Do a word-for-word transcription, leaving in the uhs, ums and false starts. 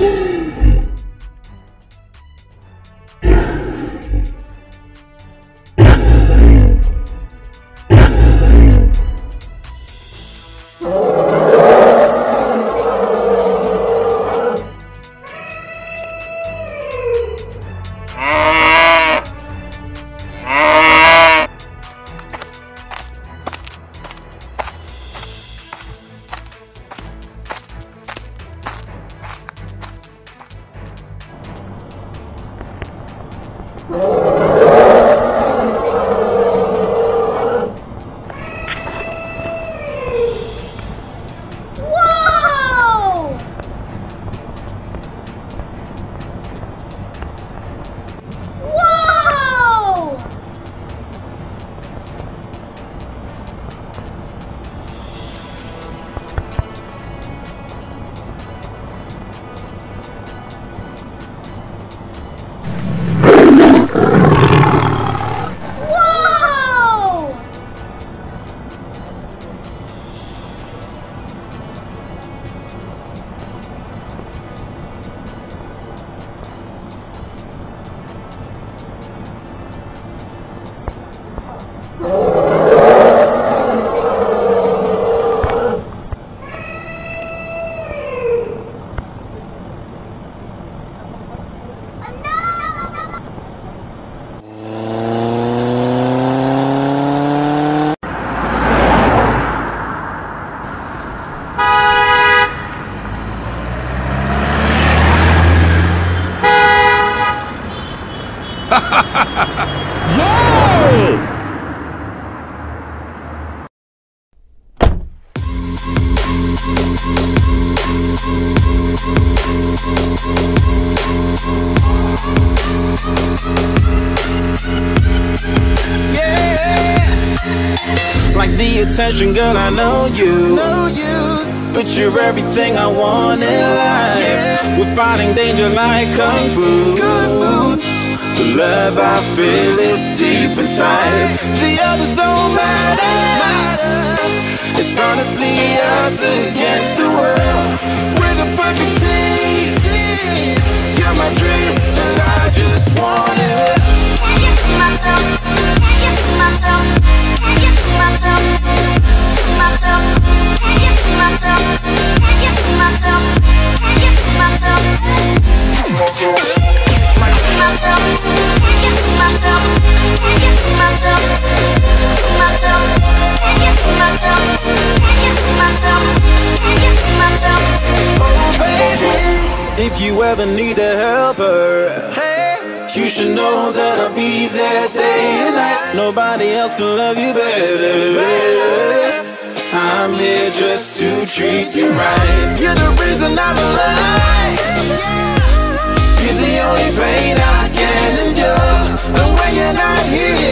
Like the attention, girl, I know you, know you. But you're everything I want in life, yeah. We're fighting danger like Kung Fu, Kung Fu. The love I feel is deep inside. The others don't matter. It's honestly us against the world. We're the perfect team. You're my dream, and I just want it. Can't you see myself? Can't you see myself? Can't you see myself? See myself? Can't you see myself? Can't you see myself? Can't you see myself? See myself? Can't you see myself? Can't you see myself? See myself? Can't you see myself? Can't you see myself? Can't you see myself? Oh baby, if you ever need a helper, hey, you should know that I'll be there day and night. Nobody else can love you better, better. I'm here just to treat you right. You're the reason I'm alive. You're the only pain I can endure. And when you're not here,